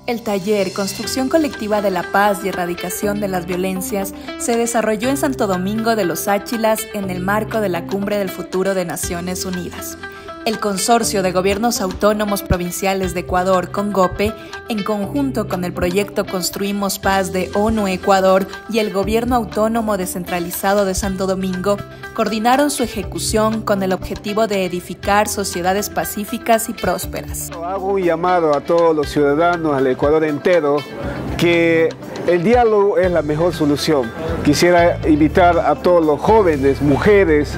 El taller Construcción Colectiva de la Paz y Erradicación de las Violencias se desarrolló en Santo Domingo de los Áchilas en el marco de la Cumbre del Futuro de Naciones Unidas. El Consorcio de Gobiernos Autónomos Provinciales de Ecuador, CONGOPE, en conjunto con el proyecto Construimos Paz de ONU Ecuador y el Gobierno Autónomo Descentralizado de Santo Domingo, coordinaron su ejecución con el objetivo de edificar sociedades pacíficas y prósperas. Hago un llamado a todos los ciudadanos, al Ecuador entero, que el diálogo es la mejor solución. Quisiera invitar a todos los jóvenes, mujeres,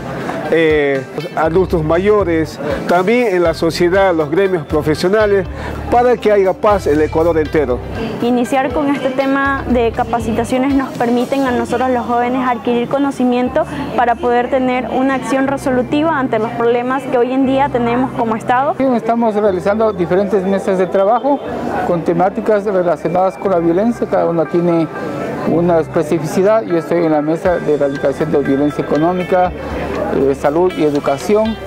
adultos mayores, también en la sociedad, los gremios profesionales, para que haya paz en el Ecuador entero. Iniciar con este tema de capacitaciones nos permiten a nosotros los jóvenes adquirir conocimiento para poder tener una acción resolutiva ante los problemas que hoy en día tenemos como Estado. Estamos realizando diferentes mesas de trabajo con temáticas relacionadas con la violencia, cada una tiene una especificidad. Yo estoy en la mesa de erradicación de violencia económica, salud y educación,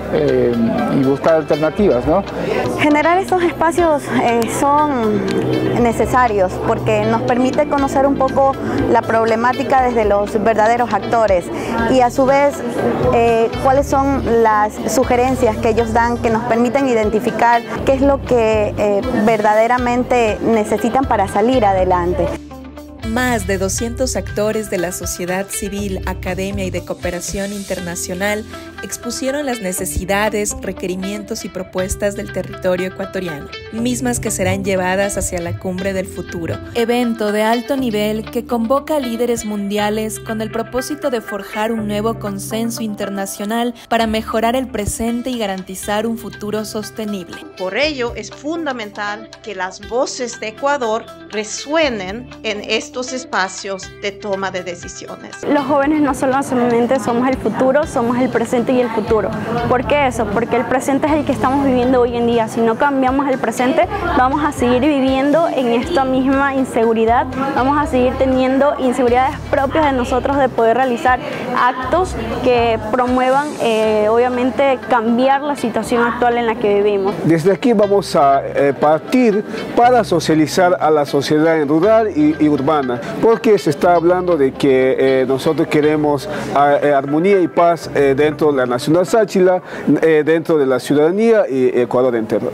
y buscar alternativas, ¿no? Generar estos espacios son necesarios porque nos permite conocer un poco la problemática desde los verdaderos actores y a su vez cuáles son las sugerencias que ellos dan que nos permiten identificar qué es lo que verdaderamente necesitan para salir adelante. Más de 200 actores de la sociedad civil, academia y de cooperación internacional expusieron las necesidades, requerimientos y propuestas del territorio ecuatoriano, mismas que serán llevadas hacia la Cumbre del Futuro, evento de alto nivel que convoca a líderes mundiales con el propósito de forjar un nuevo consenso internacional para mejorar el presente y garantizar un futuro sostenible. Por ello es fundamental que las voces de Ecuador resuenen en estos espacios de toma de decisiones. Los jóvenes no solamente somos el futuro, somos el presente y el futuro. ¿Por qué eso? Porque el presente es el que estamos viviendo hoy en día. Si no cambiamos el presente, vamos a seguir viviendo en esta misma inseguridad, vamos a seguir teniendo inseguridades propias de nosotros de poder realizar actos que promuevan, obviamente, cambiar la situación actual en la que vivimos. Desde aquí vamos a partir para socializar a la sociedad rural y urbana, porque se está hablando de que nosotros queremos armonía y paz dentro de la Nacional Sáchila, dentro de la ciudadanía y Ecuador entero.